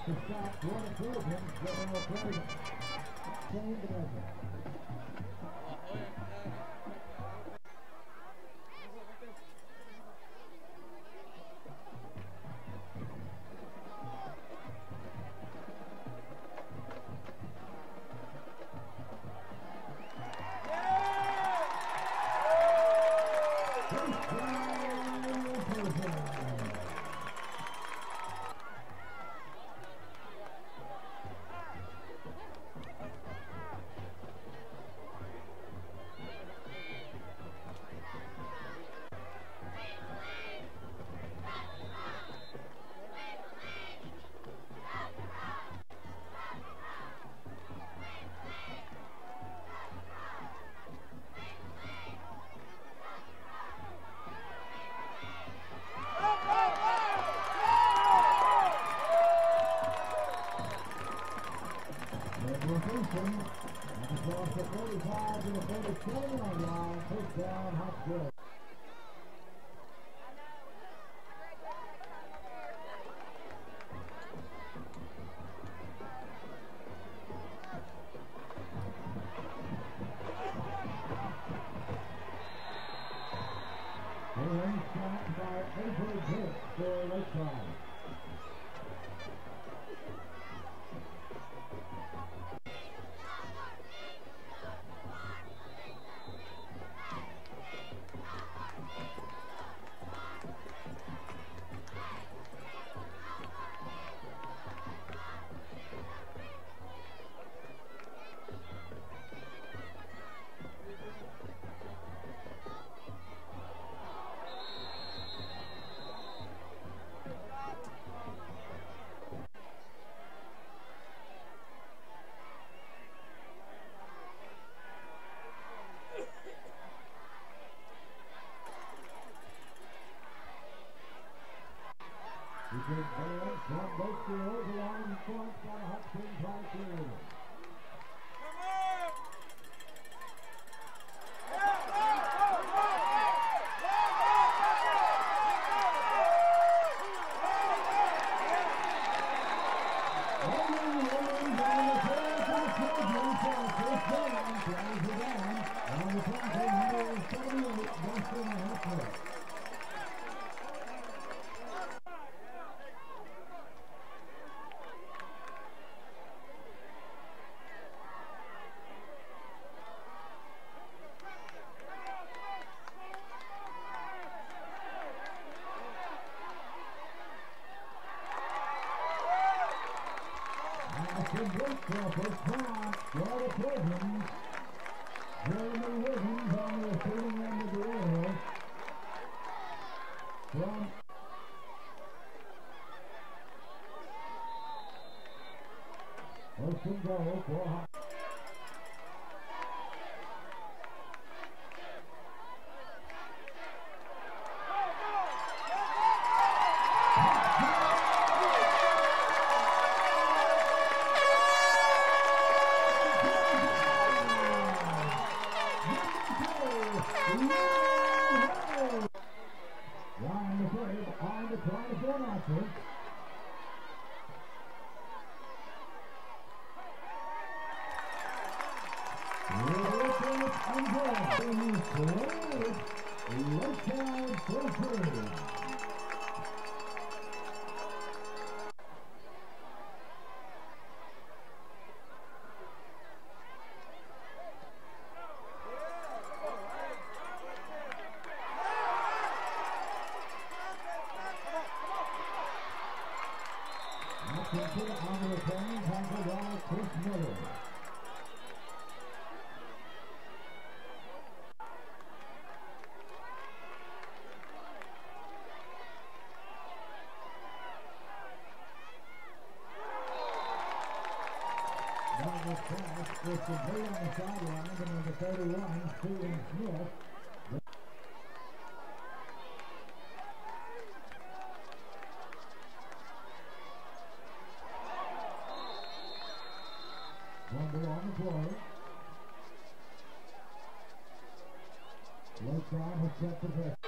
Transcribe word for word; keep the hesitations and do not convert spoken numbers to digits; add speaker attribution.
Speaker 1: to stop one improvement that will play same dimension. Across the forty-five to the forty-seven yard line, first down, Hotspur. Aaron shot by Avery Pitt for Lakeside. He takes hands from both fields along in front by the Hudson Park field. Good work for the first time for the Trojans. Jeremy Wiggins on the receiving end of the arrow. From first and goal for Hot. Line the third on the twenty-four after. Lakeside for three. On the return, tackled by Chris Miller. That was passed with the play on the sideline to number thirty-one, Steven Smith. Fumble on the play. Lakeside has set the pressure.